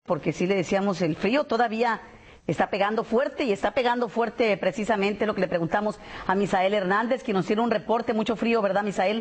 porque sí le decíamos, el frío todavía está pegando fuerte y está pegando fuerte precisamente lo que le preguntamos a Misael Hernández, que nos tiene un reporte, mucho frío, ¿verdad, Misael?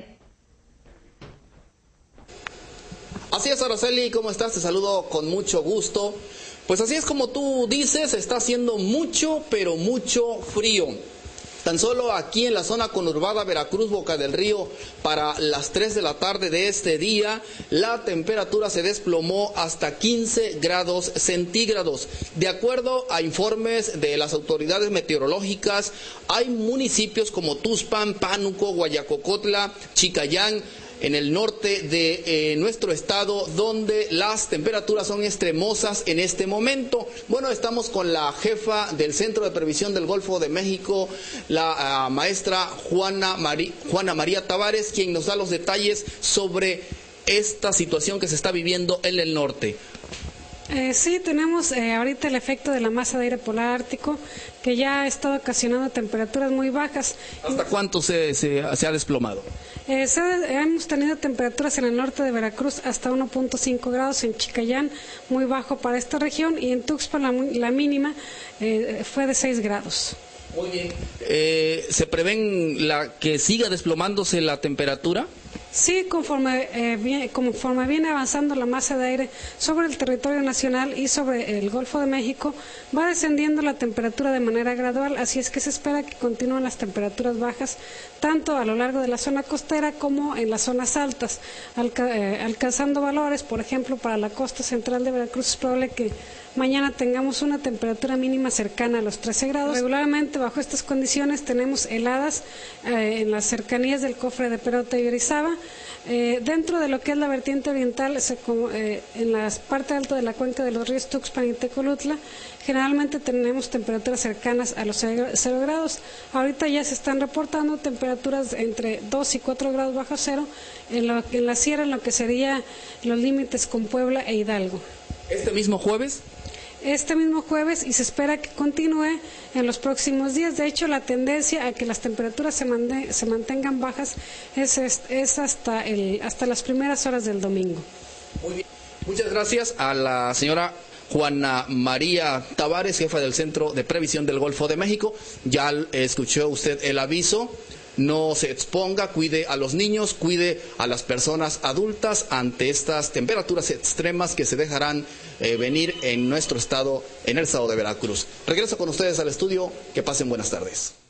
Así es, Araceli, ¿cómo estás? Te saludo con mucho gusto. Pues así es como tú dices, está haciendo mucho, pero mucho frío. Tan solo aquí en la zona conurbada Veracruz, Boca del Río, para las 3 de la tarde de este día, la temperatura se desplomó hasta 15 grados centígrados. De acuerdo a informes de las autoridades meteorológicas, hay municipios como Tuxpan, Pánuco, Guayacocotla, Chicayán, en el norte de nuestro estado, donde las temperaturas son extremosas en este momento. Bueno, estamos con la jefa del Centro de Previsión del Golfo de México, la maestra Juana María Tavares, quien nos da los detalles sobre esta situación que se está viviendo en el norte. Sí, tenemos ahorita el efecto de la masa de aire polar ártico, que ya ha estado ocasionando temperaturas muy bajas. ¿Hasta cuánto se ha desplomado? Hemos tenido temperaturas en el norte de Veracruz hasta 1.5 grados, en Chicayán muy bajo para esta región, y en Tuxpan la mínima fue de 6 grados. Muy bien. ¿Se prevén que siga desplomándose la temperatura? Sí, conforme viene avanzando la masa de aire sobre el territorio nacional y sobre el Golfo de México, va descendiendo la temperatura de manera gradual, así es que se espera que continúen las temperaturas bajas tanto a lo largo de la zona costera como en las zonas altas, alcanzando valores, por ejemplo, para la costa central de Veracruz es probable que mañana tengamos una temperatura mínima cercana a los 13 grados. Regularmente bajo estas condiciones tenemos heladas en las cercanías del cofre de Peralta y Orizaba. Dentro de lo que es la vertiente oriental, en la parte alta de la cuenca de los ríos Tuxpan y Tecolutla, generalmente tenemos temperaturas cercanas a los 0 grados. Ahorita ya se están reportando temperaturas entre 2 y 4 grados bajo cero en la sierra, en lo que sería los límites con Puebla e Hidalgo. ¿Este mismo jueves? Este mismo jueves, y se espera que continúe en los próximos días. De hecho, la tendencia a que las temperaturas se mantengan bajas es hasta las primeras horas del domingo. Muy bien. Muchas gracias a la señora Juana María Tavares, jefa del Centro de Previsión del Golfo de México. Ya escuchó usted el aviso. No se exponga, cuide a los niños, cuide a las personas adultas ante estas temperaturas extremas que se dejarán venir en nuestro estado, en el estado de Veracruz. Regreso con ustedes al estudio, que pasen buenas tardes.